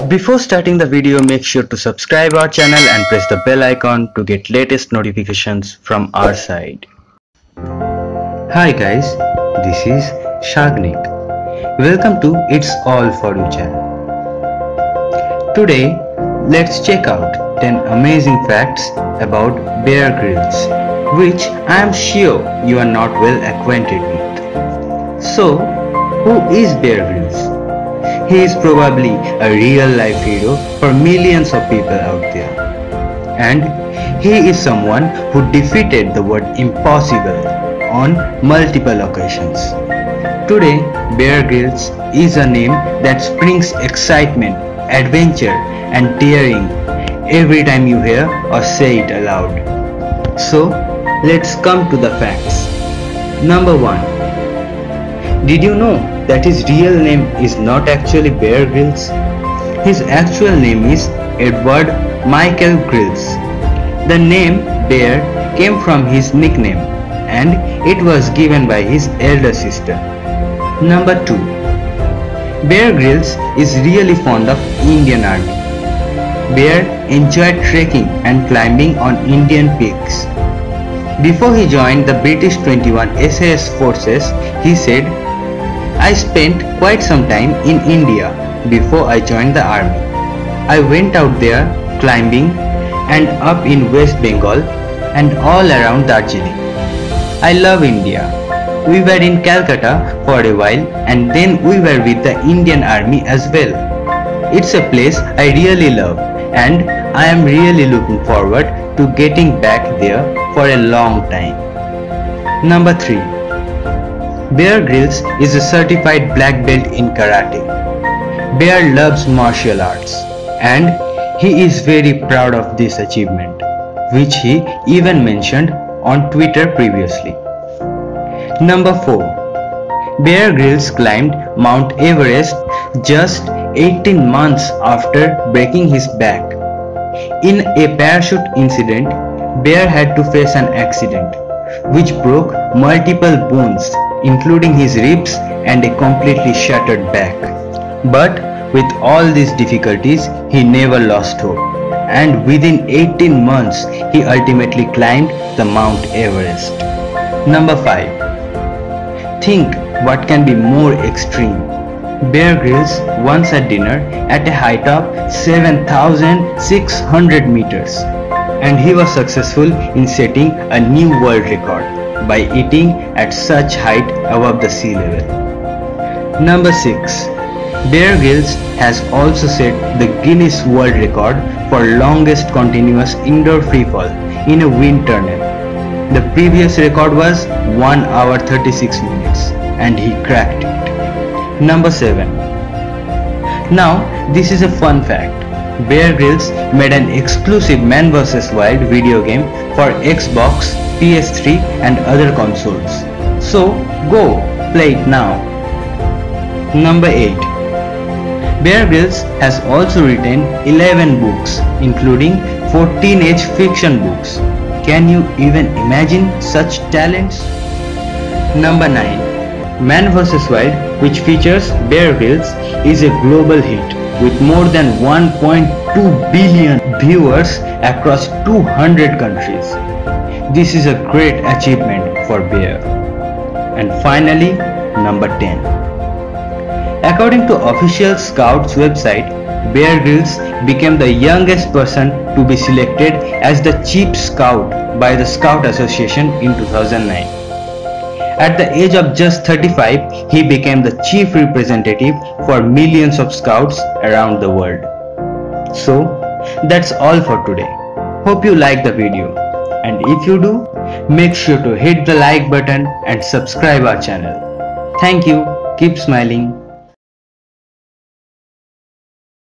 Before starting the video, make sure to subscribe our channel and press the bell icon to get latest notifications from our side. Hi guys, this is Shagnik. Welcome to It's All For You channel. Today, let's check out 10 amazing facts about Bear Grylls, which I am sure you are not well acquainted with. So, who is Bear Grylls? He is probably a real-life hero for millions of people out there. And he is someone who defeated the word impossible on multiple occasions. Today, Bear Grylls is a name that springs excitement, adventure and daring every time you hear or say it aloud. So, let's come to the facts. Number 1. Did you know that his real name is not actually Bear Grylls? His actual name is Edward Michael Grylls. The name Bear came from his nickname and it was given by his elder sister. Number 2. Bear Grylls is really fond of Indian Army. Bear enjoyed trekking and climbing on Indian peaks. Before he joined the British 21 SAS forces, he said, "I spent quite some time in India before I joined the army. I went out there climbing and up in West Bengal and all around Darjeeling. I love India. We were in Calcutta for a while and then we were with the Indian Army as well. It's a place I really love and I am really looking forward to getting back there for a long time." Number 3. Bear Grylls is a certified black belt in karate. Bear loves martial arts and he is very proud of this achievement, which he even mentioned on Twitter previously. Number 4. Bear Grylls climbed Mount Everest just 18 months after breaking his back. In a parachute incident, Bear had to face an accident which broke multiple bones, including his ribs and a completely shattered back. But with all these difficulties, he never lost hope, and within 18 months, he ultimately climbed the Mount Everest. Number 5. Think what can be more extreme. Bear Grylls once had dinner at a height of 7,600 meters, and he was successful in setting a new world record by eating at such height above the sea level. Number 6. Bear Grylls has also set the Guinness World Record for longest continuous indoor freefall in a wind tunnel. The previous record was 1 hour 36 minutes and he cracked it. Number 7. Now this is a fun fact. Bear Grylls made an exclusive Man vs Wild video game for Xbox, PS3 and other consoles. So go play it now. Number 8. Bear Grylls has also written 11 books, including 4 teenage fiction books. Can you even imagine such talents? Number 9. Man vs Wild, which features Bear Grylls, is a global hit with more than 1.2 billion viewers across 200 countries. This is a great achievement for Bear. And finally, number 10. According to official Scouts website, Bear Grylls became the youngest person to be selected as the Chief Scout by the Scout Association in 2009. At the age of just 35, he became the chief representative for millions of scouts around the world. So, that's all for today. Hope you like the video. And if you do, make sure to hit the like button and subscribe our channel. Thank you. Keep smiling.